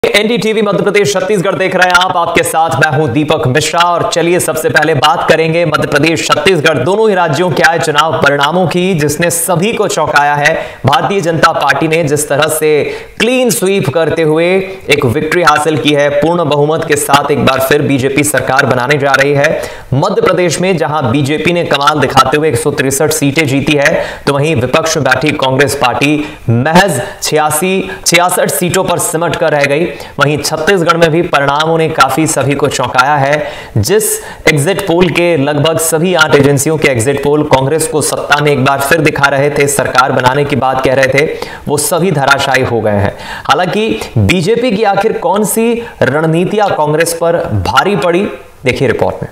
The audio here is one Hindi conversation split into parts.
एनडीटीवी मध्य प्रदेश छत्तीसगढ़ देख रहे हैं आप। आपके साथ मैं हूं दीपक मिश्रा और चलिए सबसे पहले बात करेंगे मध्य प्रदेश छत्तीसगढ़ दोनों ही राज्यों के आए चुनाव परिणामों की, जिसने सभी को चौंकाया है। भारतीय जनता पार्टी ने जिस तरह से क्लीन स्वीप करते हुए एक विक्ट्री हासिल की है, पूर्ण बहुमत के साथ एक बार फिर बीजेपी सरकार बनाने जा रही है। मध्य प्रदेश में जहां बीजेपी ने कमाल दिखाते हुए 163 सीटें जीती है, तो वहीं विपक्ष में बैठी कांग्रेस पार्टी महज 66 सीटों पर सिमट कर रह गई। वहीं छत्तीसगढ़ में भी परिणामों ने काफी सभी को चौंकाया है। जिस एग्जिट पोल के लगभग सभी 8 एजेंसियों के एग्जिट पोल कांग्रेस को सत्ता में एक बार फिर दिखा रहे थे, सरकार बनाने की बात कह रहे थे, वो सभी धराशायी हो गए हैं। हालांकि बीजेपी की आखिर कौन सी रणनीतियां कांग्रेस पर भारी पड़ी, देखिए रिपोर्ट में।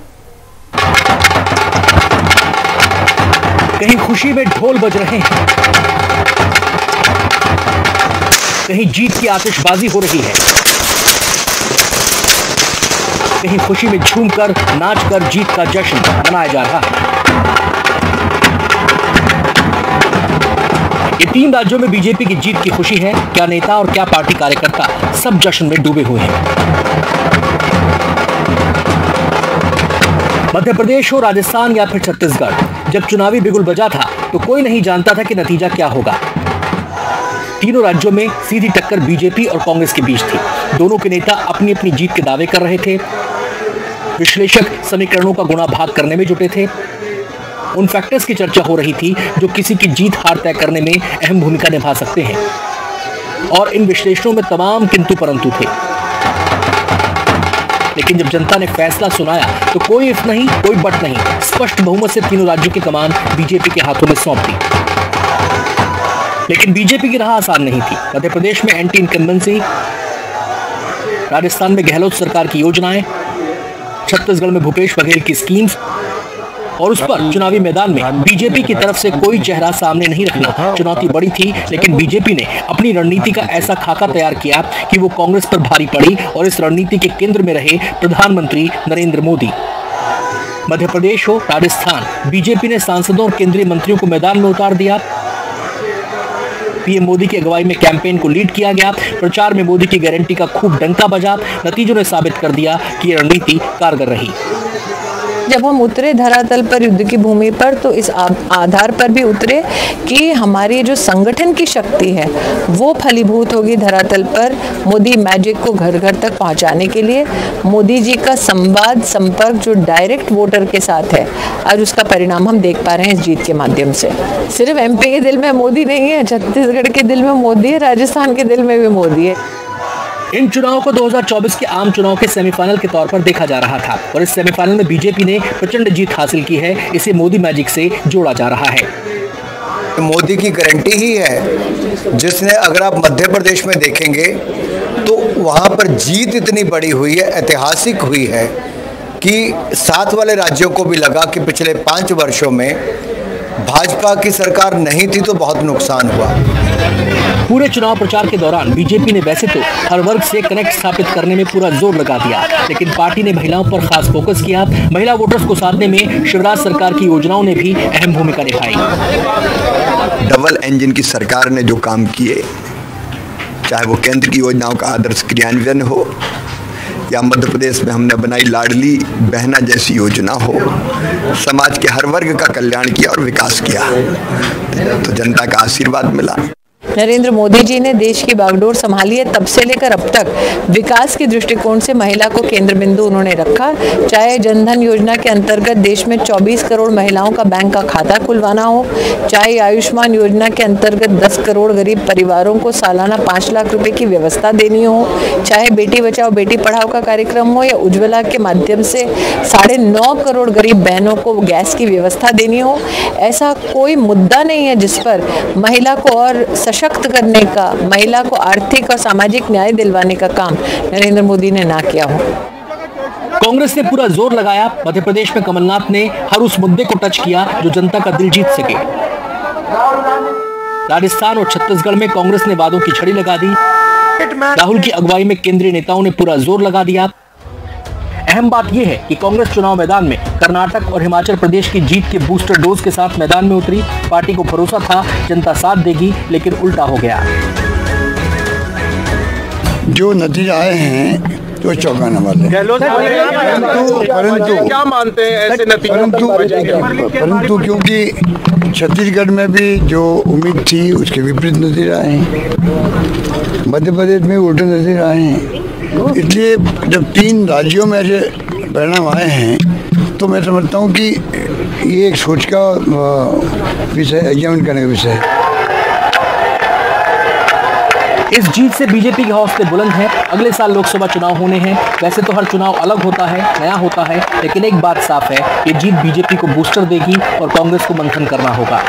कहीं खुशी में ढोल बज रहे हैं, कहीं जीत की आतिशबाजी हो रही है, कहीं खुशी में झूमकर नाचकर जीत का जश्न मनाया जा रहा है। ये 3 राज्यों में बीजेपी की जीत की खुशी है। क्या नेता और क्या पार्टी कार्यकर्ता सब जश्न में डूबे हुए हैं। मध्य प्रदेश हो, राजस्थान या फिर छत्तीसगढ़, जब चुनावी बिगुल बजा था तो कोई नहीं जानता था कि नतीजा क्या होगा। तीनों राज्यों में सीधी टक्कर बीजेपी और कांग्रेस के बीच थी। दोनों के नेता अपनी अपनी जीत के दावे कर रहे थे। विश्लेषक समीकरणों का गुणा भाग करने में जुटे थे। उन फैक्टर्स की चर्चा हो रही थी जो किसी की जीत हार तय करने में अहम भूमिका निभा सकते हैं, और इन विश्लेषणों में तमाम किंतु परंतु थे। लेकिन जब जनता ने फैसला सुनाया तो कोई इफ नहीं, कोई बट नहीं, स्पष्ट बहुमत से तीनों राज्यों की कमान बीजेपी के हाथों में सौंप दी। लेकिन बीजेपी की राह आसान नहीं थी। मध्य प्रदेश में एंटी इनकम्बेंसी, राजस्थान में गहलोत सरकार की योजनाएं, छत्तीसगढ़ में भूपेश बघेल की स्कीम्स, और उस पर चुनावी मैदान में बीजेपी की तरफ से कोई चेहरा सामने नहीं रखना चुनौती बड़ी थी। लेकिन बीजेपी ने अपनी रणनीति का ऐसा खाका तैयार किया कि वो कांग्रेस पर भारी पड़ी और इस रणनीति के केंद्र में रहे प्रधानमंत्री नरेंद्र मोदी। मध्य प्रदेश हो, राजस्थान, बीजेपी ने सांसदों और केंद्रीय मंत्रियों को मैदान में उतार दिया। पीएम मोदी की अगुवाई में कैंपेन को लीड किया गया। प्रचार में मोदी की गारंटी का खूब डंका बजा। नतीजों ने साबित कर दिया कि यह रणनीति कारगर रही। जब हम उतरे धरातल पर, युद्ध की भूमि पर, तो इस आधार पर भी उतरे कि हमारी जो संगठन की शक्ति है वो फलीभूत होगी धरातल पर। मोदी मैजिक को घर घर तक पहुंचाने के लिए मोदी जी का संवाद संपर्क जो डायरेक्ट वोटर के साथ है, आज उसका परिणाम हम देख पा रहे हैं इस जीत के माध्यम से। सिर्फ एमपी के दिल में मोदी नहीं है, छत्तीसगढ़ के दिल में मोदी है, राजस्थान के दिल में भी मोदी है। इन चुनावों को 2024 के आम चुनाव के सेमीफाइनल के तौर पर देखा जा रहा था, और इस सेमीफाइनल में बीजेपी ने प्रचंड जीत हासिल की है। इसे मोदी मैजिक से जोड़ा जा रहा है। मोदी की गारंटी ही है, जिसने अगर आप मध्य प्रदेश में देखेंगे तो वहाँ पर जीत इतनी बड़ी हुई है, ऐतिहासिक हुई है, कि साथ वाले राज्यों को भी लगा कि पिछले 5 वर्षों में भाजपा की सरकार नहीं थी तो बहुत नुकसान हुआ। पूरे चुनाव प्रचार के दौरान बीजेपी ने वैसे तो हर वर्ग से कनेक्ट स्थापित करने में पूरा जोर लगा दिया, लेकिन पार्टी ने महिलाओं पर खास फोकस किया। महिला वोटर्स को साधने में शिवराज सरकार की योजनाओं ने भी अहम भूमिका निभाई। डबल इंजन की सरकार ने जो काम किए, चाहे वो केंद्र की योजनाओं का आदर्श क्रियान्वयन हो या मध्य प्रदेश में हमने बनाई लाडली बहना जैसी योजना हो, समाज के हर वर्ग का कल्याण किया और विकास किया, तो जनता का आशीर्वाद मिला। नरेंद्र मोदी जी ने देश की बागडोर संभाली है, तब से लेकर अब तक विकास के दृष्टिकोण से महिला को केंद्र बिंदु उन्होंने रखा। चाहे जनधन योजना के अंतर्गत देश में 24 करोड़ महिलाओं का बैंक का खाता खुलवाना हो, चाहे आयुष्मान योजना के अंतर्गत 10 करोड़ गरीब परिवारों को सालाना 5 लाख रुपए की व्यवस्था देनी हो, चाहे बेटी बचाओ बेटी पढ़ाओ का कार्यक्रम हो, या उज्ज्वला के माध्यम से 9.5 करोड़ गरीब बहनों को गैस की व्यवस्था देनी हो, ऐसा कोई मुद्दा नहीं है जिस पर महिला को और सशक्त करने का, महिला को आर्थिक और सामाजिक न्याय दिलवाने का काम नरेंद्र मोदी ने ना किया हो। कांग्रेस ने पूरा जोर लगाया। मध्य प्रदेश में कमलनाथ ने हर उस मुद्दे को टच किया जो जनता का दिल जीत सके। राजस्थान और छत्तीसगढ़ में कांग्रेस ने वादों की छड़ी लगा दी। राहुल की अगुवाई में केंद्रीय नेताओं ने पूरा जोर लगा दिया। अहम बात यह है कि कांग्रेस चुनाव मैदान में कर्नाटक और हिमाचल प्रदेश की जीत के बूस्टर डोज के साथ मैदान में उतरी। पार्टी को भरोसा था जनता साथ देगी, लेकिन उल्टा हो गया। जो नतीजे आए हैं तो चौंकाने वाले, परंतु क्या मानते हैं ऐसे नतीजे? परंतु क्योंकि छत्तीसगढ़ में भी जो उम्मीद थी उसके विपरीत नतीजे आए हैं, मध्य प्रदेश में उल्टे नतीजे आए हैं। इसलिए जब 3 राज्यों में ऐसे परिणाम आए हैं तो मैं समझता हूँ कि ये एक सोच का विषय, एग्जामिन करने का विषय है। इस जीत से बीजेपी के हौसले बुलंद हैं। अगले साल लोकसभा चुनाव होने हैं। वैसे तो हर चुनाव अलग होता है, नया होता है, लेकिन एक बात साफ है, ये जीत बीजेपी को बूस्टर देगी और कांग्रेस को मंथन करना होगा।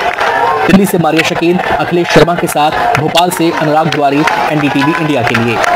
दिल्ली से मारिया शकील, अखिलेश शर्मा के साथ भोपाल से अनुराग द्वारी, एनडीटीवी इंडिया के लिए।